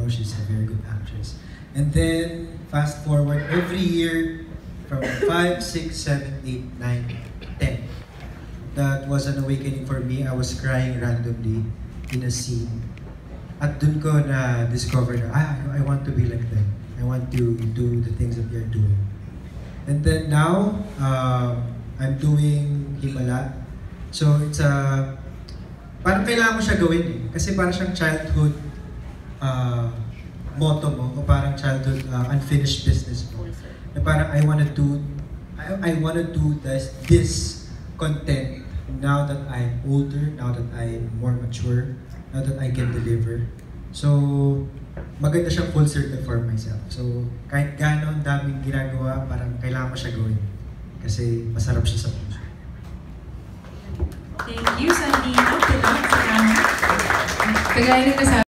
know she's a very good actress. And then, fast forward, every year, from 5, 6, 7, 8, 9, 10. That was an awakening for me. I was crying randomly in a scene. At dun ko na-discover na, I want to be like them. I want to do the things that they're doing. And then now, I'm doing HIMALA. So it's parang kailangan mo siya gawin eh. Kasi parang siyang childhood motto mo, o parang childhood unfinished business mo. Na parang I wanna do this content now that I'm older, now that I'm more mature, now that I can deliver. So, maganda siyang full circle for myself. So, kahit gano'n daming ginagawa, parang kailangan mo siya gawin. Kasi masarap siya sa puso. Thank you, Sandino. Kagaya ng